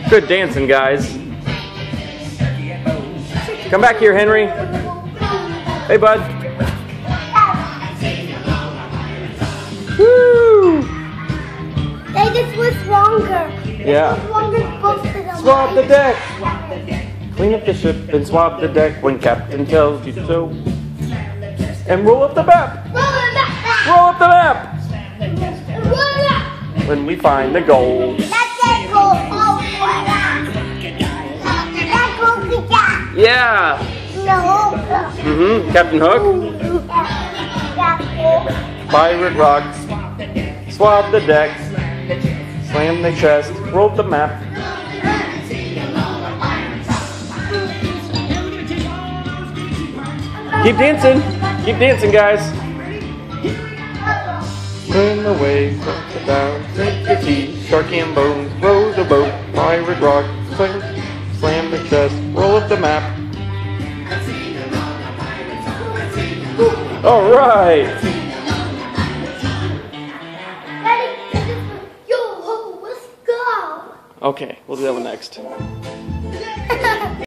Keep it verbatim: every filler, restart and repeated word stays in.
Good dancing, guys. Come back here, Henry. Hey, bud. Woo! They just was longer. Yeah. It was longer than both of them. Swab the deck. Clean up the ship and swab the deck when captain tells you so. And roll up the map. Roll it back. Roll up the map. Roll it up. When we find the gold. That's it. Go over. That's Hook. Yeah. No. Mm-hmm. Captain Hook. Pirate Rock. Swab the deck. Slam the chest. Roll the map. Keep dancing. Keep dancing, guys. Swim away, touch it down, drink your tea, shark and bones, row the boat, pirate rock, slam, slam the chest, roll up the map. All right. Ready? Yo, ho, let's go. Okay, we'll do that one next.